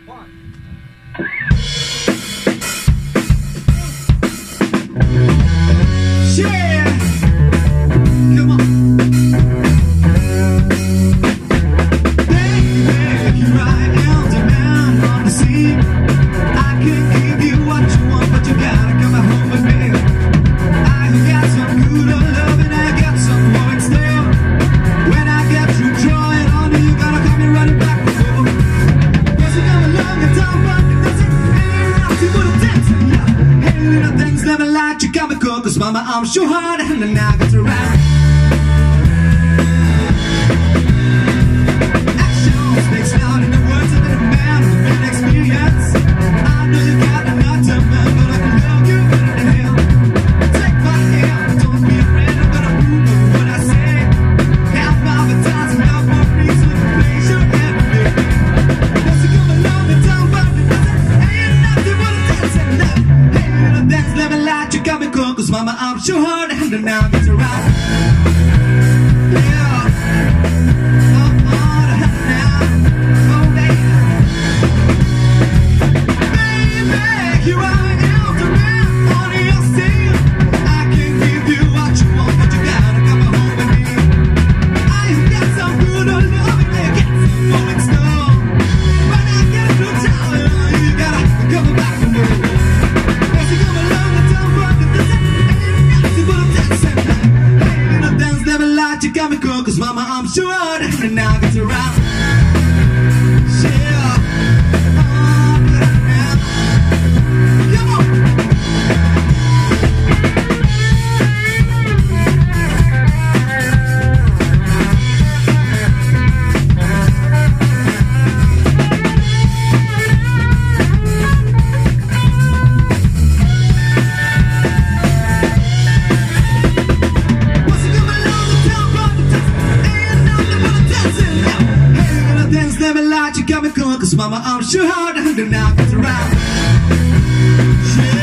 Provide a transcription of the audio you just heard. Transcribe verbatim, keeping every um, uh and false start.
One. Yeah! Come on. Baby, here I am, the man on the scene. I can give you what you want, but you gotta come home with me. I got some good love and I got some more in store. When I get through drawing on you, you gotta come and running back before. Cause you come along and down, but it doesn't ain't out to put a dance in ya. Hey, little things never like you got me cool, cause mama, I'm sure hard and then I get around. Mama, I'm sure hard and now it's around. Yeah, I'm hard now. Oh, baby, baby, here I am, the man on your scene. I can give you what you want, but you gotta come home with me. I got some good love and I get some more in store. When I get to town, you gotta come back to me. Cause you come along and down, but it doesn't. You got me cool, cause mama, I'm sure and now get around. Yeah. Oh, yeah. Come on. Never lied, you got me cool, cause mama, I'm sure hard and now get around. Yeah.